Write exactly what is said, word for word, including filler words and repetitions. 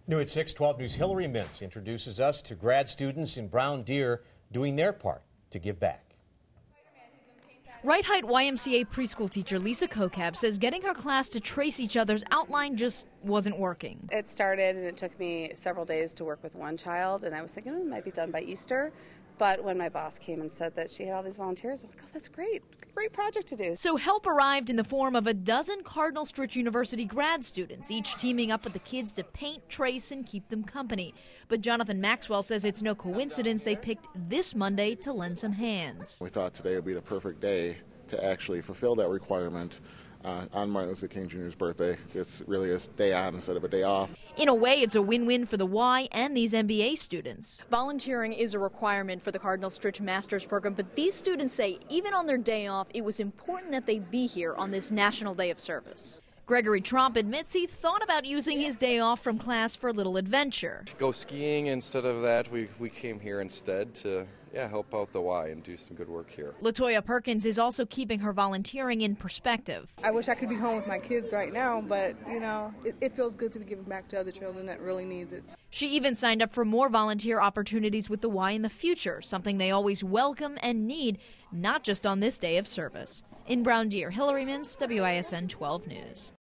New at six, twelve News' Hillary Mintz introduces us to grad students in Brown Deer doing their part to give back. Right Height Y M C A preschool teacher Lisa Kokab says getting her class to trace each other's outline just wasn't working. It started and it took me several days to work with one child, and I was thinking oh, it might be done by Easter. But when my boss came and said that she had all these volunteers, I'm like, oh, that's great. Great project to do. So help arrived in the form of a dozen Cardinal Stritch University grad students, each teaming up with the kids to paint, trace, and keep them company. But Jonathan Maxwell says it's no coincidence they picked this Monday to lend some hands. We thought today would be the perfect day to actually fulfill that requirement uh, on Martin Luther King Junior's birthday. It's really a day on instead of a day off. In a way, it's a win-win for the Y and these M B A students. Volunteering is a requirement for the Cardinal Stritch Master's Program, but these students say even on their day off, it was important that they be here on this National Day of Service. Gregory Tromp admits he thought about using his day off from class for a little adventure. Go skiing instead of that. We, we came here instead to yeah, help out the Y and do some good work here. LaToya Perkins is also keeping her volunteering in perspective. I wish I could be home with my kids right now, but, you know, it, it feels good to be giving back to other children that really needs it. She even signed up for more volunteer opportunities with the Y in the future, something they always welcome and need, not just on this day of service. In Brown Deer, Hillary Mintz, W I S N twelve News.